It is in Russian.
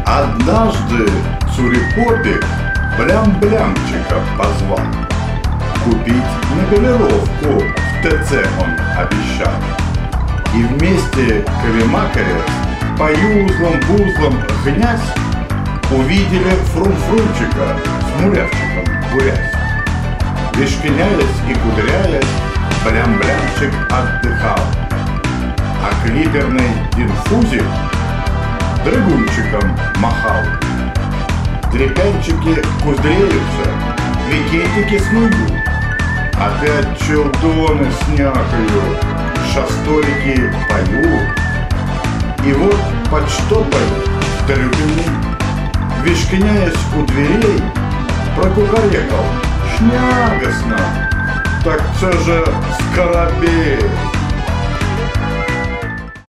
Однажды Цурикопик Блям-Блямчика позвал. Купить мебелировку в ТЦ он обещал. И вместе колемакаря по юзлам-бузлам гнясь увидели Фрум-Фрумчика с мурявчиком бурясь. Вишкиняясь и кудряясь, Блям-Блямчик отдыхал, а клиперный инфузик дрыгунчиком махал. Дрепянчики кудряются, викетики смыгут, опять чердоны снякают, шастолики поют. И вот подштопай Стрюкиный, вишкиняясь у дверей, прокукарекал: «Шнягостно, так це же Скоробей!»